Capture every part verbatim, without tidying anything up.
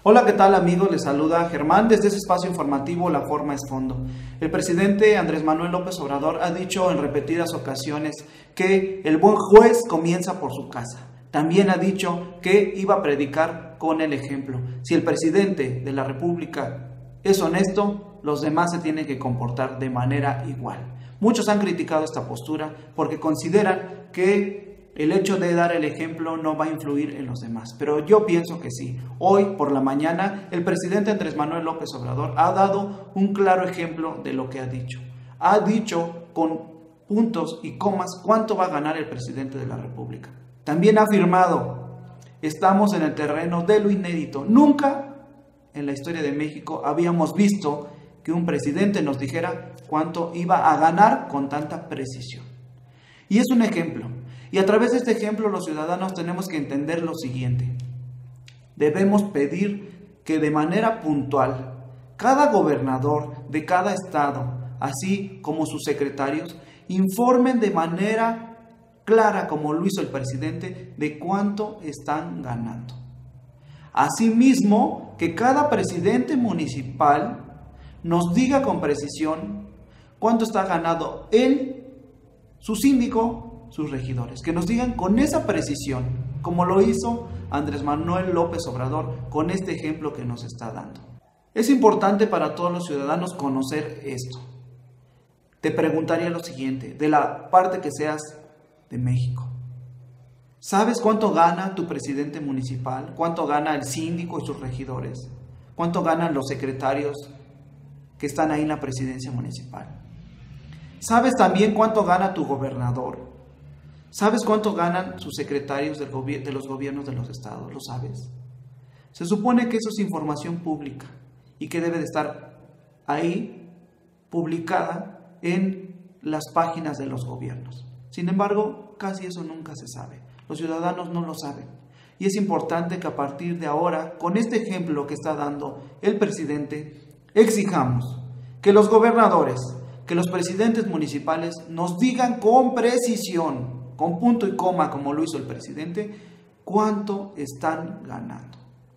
Hola, ¿qué tal amigos? Les saluda Germán desde ese espacio informativo La Forma es Fondo. El presidente Andrés Manuel López Obrador ha dicho en repetidas ocasiones que el buen juez comienza por su casa. También ha dicho que iba a predicar con el ejemplo. Si el presidente de la República es honesto, los demás se tienen que comportar de manera igual. Muchos han criticado esta postura porque consideran que el hecho de dar el ejemplo no va a influir en los demás, pero yo pienso que sí. Hoy por la mañana el presidente Andrés Manuel López Obrador ha dado un claro ejemplo de lo que ha dicho. Ha dicho con puntos y comas cuánto va a ganar el presidente de la República. También ha afirmado, estamos en el terreno de lo inédito. Nunca en la historia de México habíamos visto que un presidente nos dijera cuánto iba a ganar con tanta precisión. Y es un ejemplo. Y a través de este ejemplo los ciudadanos tenemos que entender lo siguiente. Debemos pedir que de manera puntual cada gobernador de cada estado, así como sus secretarios, informen de manera clara, como lo hizo el presidente, de cuánto están ganando. Asimismo, que cada presidente municipal nos diga con precisión cuánto está ganando él, su síndico, sus regidores, que nos digan con esa precisión, como lo hizo Andrés Manuel López Obrador con este ejemplo que nos está dando. Es importante para todos los ciudadanos conocer esto. Te preguntaría lo siguiente, de la parte que seas de México. ¿Sabes cuánto gana tu presidente municipal? ¿Cuánto gana el síndico y sus regidores? ¿Cuánto ganan los secretarios que están ahí en la presidencia municipal? ¿Sabes también cuánto gana tu gobernador? ¿Sabes cuánto ganan sus secretarios del gobi- de los gobiernos de los estados? ¿Lo sabes? Se supone que eso es información pública y que debe de estar ahí publicada en las páginas de los gobiernos. Sin embargo, casi eso nunca se sabe. Los ciudadanos no lo saben. Y es importante que a partir de ahora, con este ejemplo que está dando el presidente, exijamos que los gobernadores, que los presidentes municipales nos digan con precisión, con punto y coma, como lo hizo el presidente, cuánto están ganando.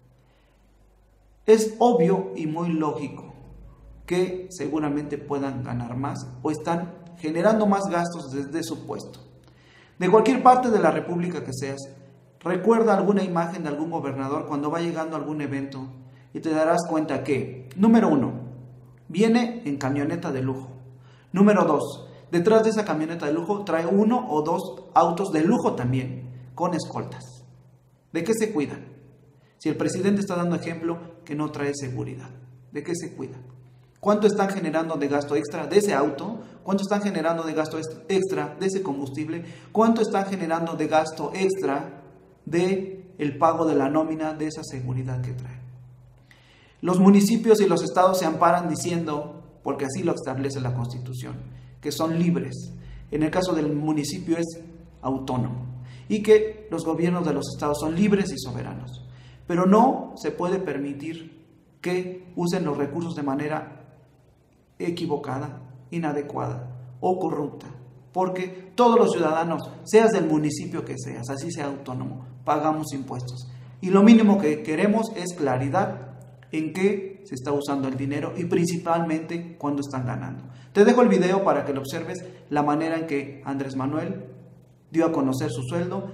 Es obvio y muy lógico que seguramente puedan ganar más o están generando más gastos desde su puesto. De cualquier parte de la República que seas, recuerda alguna imagen de algún gobernador cuando va llegando a algún evento y te darás cuenta que, número uno, viene en camioneta de lujo. Número dos, detrás de esa camioneta de lujo trae uno o dos autos de lujo también, con escoltas. ¿De qué se cuidan? Si el presidente está dando ejemplo que no trae seguridad, ¿de qué se cuidan? ¿Cuánto están generando de gasto extra de ese auto? ¿Cuánto están generando de gasto extra de ese combustible? ¿Cuánto están generando de gasto extra de el pago de la nómina de esa seguridad que trae? Los municipios y los estados se amparan diciendo, porque así lo establece la Constitución, que son libres. En el caso del municipio es autónomo y que los gobiernos de los estados son libres y soberanos. Pero no se puede permitir que usen los recursos de manera equivocada, inadecuada o corrupta, porque todos los ciudadanos, seas del municipio que seas, así sea autónomo, pagamos impuestos. Y lo mínimo que queremos es claridad en qué se está usando el dinero y principalmente cuándo están ganando. Te dejo el video para que lo observes, la manera en que Andrés Manuel dio a conocer su sueldo.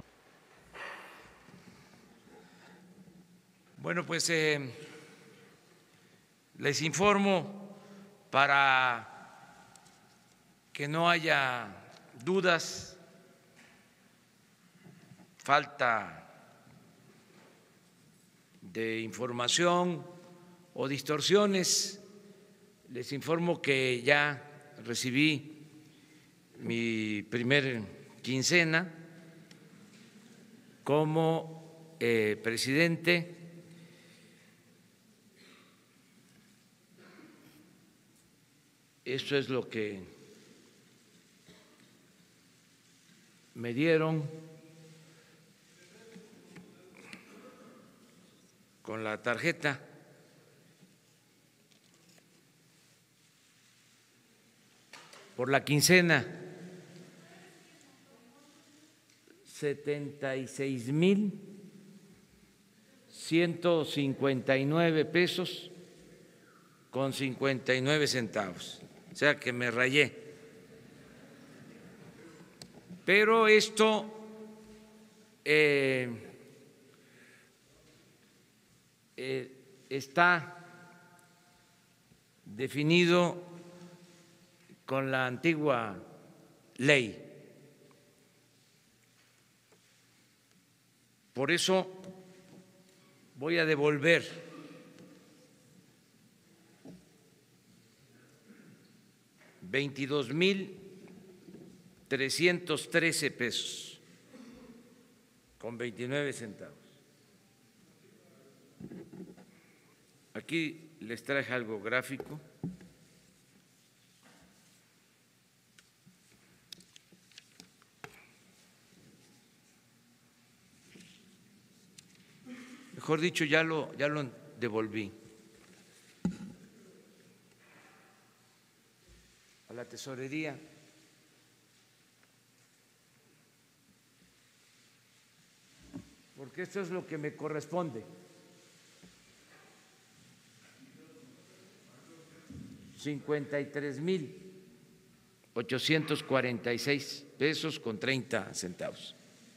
Bueno, pues eh, les informo para que no haya dudas, falta de información o distorsiones. Les informo que ya recibí mi primer quincena como eh, presidente. Esto es lo que me dieron con la tarjeta. Por la quincena, setenta y seis mil ciento cincuenta y nueve pesos con cincuenta y nueve centavos. O sea que me rayé. Pero esto eh, eh, está definido con la antigua ley. Por eso voy a devolver veintidós mil trescientos trece pesos con veintinueve centavos. Aquí les traje algo gráfico. Mejor dicho, ya lo, ya lo devolví a la tesorería. Porque esto es lo que me corresponde. cincuenta y tres mil ochocientos cuarenta y seis pesos con treinta centavos.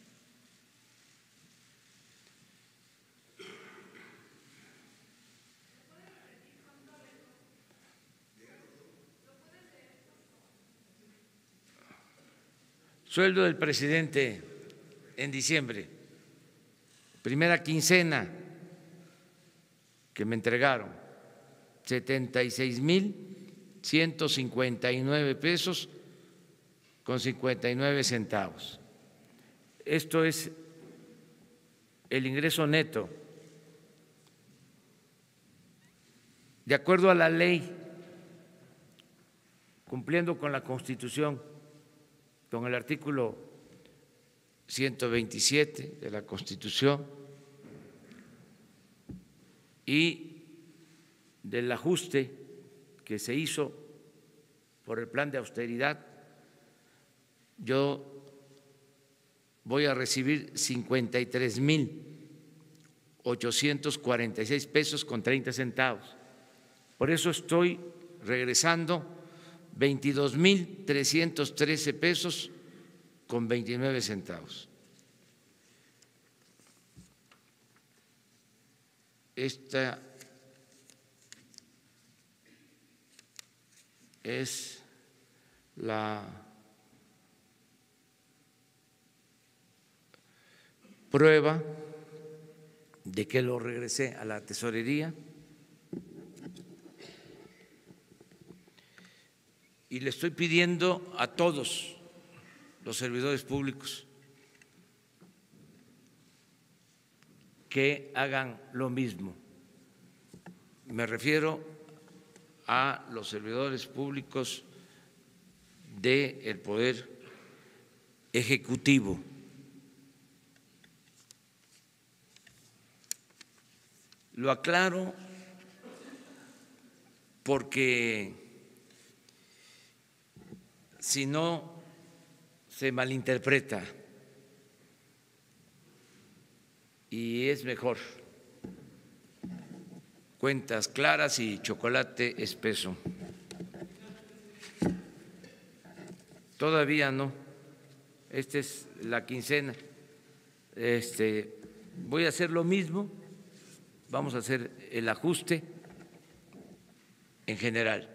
Sueldo del presidente en diciembre, primera quincena que me entregaron, setenta y seis mil ciento cincuenta y nueve pesos con cincuenta y nueve centavos. Esto es el ingreso neto. De acuerdo a la ley, cumpliendo con la Constitución, con el artículo ciento veintisiete de la Constitución y del ajuste que se hizo por el plan de austeridad, yo voy a recibir cincuenta y tres mil ochocientos cuarenta y seis pesos con treinta centavos. Por eso estoy regresando veintidós mil trescientos trece pesos con veintinueve centavos. Esta es la prueba de que lo regresé a la tesorería. Y le estoy pidiendo a todos los servidores públicos que hagan lo mismo. Me refiero a los servidores públicos del Poder Ejecutivo. Lo aclaro porque si no se malinterpreta y es mejor cuentas claras y chocolate espeso. Todavía no, esta es la quincena. Este, voy a hacer lo mismo, vamos a hacer el ajuste en general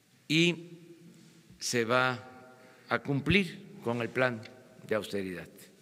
y se va a cumplir con el plan de austeridad.